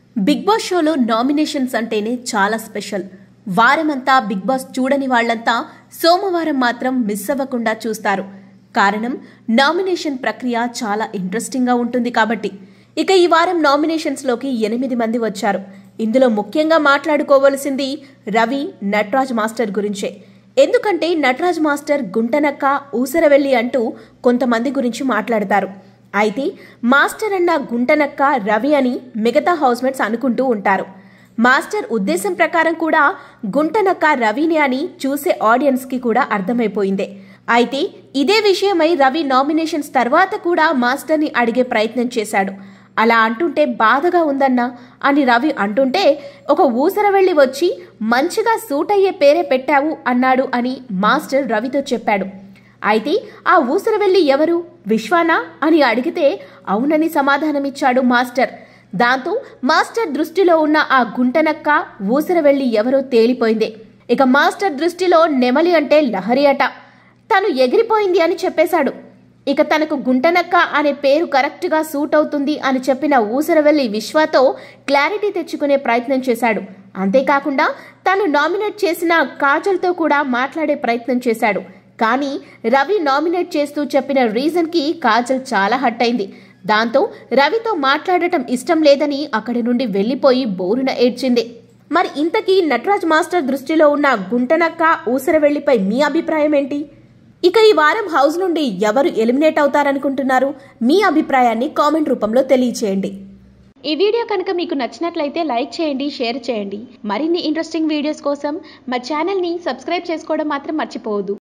Big boss షోలో nominations అంటేనే చాలా స్పెషల్. వారమంతా బిగ్ బాస్ చూడని వాళ్లంతా సోమవారం మాత్రం మిస్ అవ్వకుండా చూస్తారు. కారణం నామినేషన్ ప్రక్రియ చాలా ఇంట్రెస్టింగ్గా ఉంటుంది కాబట్టి. ఇక ఈ వారం నామినేషన్స్లోకి 8 మంది వచ్చారు. ఇందులో ముఖ్యంగా మాట్లాడుకోవలసింది రవి, నటరాజ్ మాస్టర్ గురించే. ఎందుకంటే నటరాజ్ మాస్టర్ గుంటనక్క, ఊసరవెల్లి అంటూ కొంతమంది గురించి మాట్లాడతారు. అయితే మాస్టర్ అన్న గుంటనక్క, రవి అని మిగతా హౌస్మేట్స్ అనుకుంటూ ఉంటారు. మాస్టర్ ఉద్దేశం ప్రకారం కూడా గుంటనక్క రవిని అని చూసే ఆడియన్స్కి కూడా అర్థమైపోయిందే. అయితే ఇదే విషయమై రవి నామినేషన్స్ తర్వాత కూడా మాస్టర్ని అడిగే ప్రయత్నం చేశాడు. అలా అంటుంటే బాధగా ఉందన్నా అని రవి అంటుంటే, ఒక ఊసరవెల్లి వచ్చి మంచిగా సూట్ అయ్యే పేరే పెట్టావు అన్నాడు అని మాస్టర్ రవితో చెప్పాడు. అయితే ఆ ఊసరవెల్లి ఎవరు, విశ్వానా అని అడిగితే అవునని సమాధానమిచ్చాడు మాస్టర్. దాంతో మాస్టర్ దృష్టిలో ఉన్న ఆ గుంటనక్క, ఊసరవెల్లి ఎవరో తేలిపోయింది. ఇక మాస్టర్ దృష్టిలో నెమలి అంటే లహరి అట. తను ఎగిరిపోయింది అని చెప్పేశాడు. ఇక తనకు గుంటనక్క అనే పేరు కరెక్ట్గా సూట్ అవుతుంది అని చెప్పిన ఊసరవెల్లి విశ్వాతో క్లారిటీ తెచ్చుకునే ప్రయత్నం చేశాడు. అంతేకాకుండా తను నామినేట్ చేసిన కాజల్తో కూడా మాట్లాడే ప్రయత్నం చేశాడు. కానీ రవి నామినేట్ చేస్తూ చెప్పిన రీజన్కి కాజల్ చాలా హర్ట్ అయింది. దాంతో రవితో మాట్లాడటం ఇష్టం లేదని అక్కడి నుండి వెళ్లిపోయి బోరున ఏడ్చింది. మరి ఇంతకీ నటరాజ్ మాస్టర్ దృష్టిలో ఉన్న గుంటనక్క, ఊసరవెల్లిపై మీ అభిప్రాయం ఏంటి? ఇక ఈ వారం హౌస్ నుండి ఎవరు ఎలిమినేట్ అవుతారనుకుంటున్నారు? మీ అభిప్రాయాన్ని కామెంట్ రూపంలో తెలియచేయండి. ఈ వీడియో కనుక మీకు నచ్చినట్లయితే లైక్ చేయండి, షేర్ చేయండి. మరిన్ని ఇంట్రెస్టింగ్ వీడియోస్ కోసం మా ఛానల్ని సబ్స్క్రైబ్ చేసుకోవడం మాత్రం మర్చిపోవద్దు.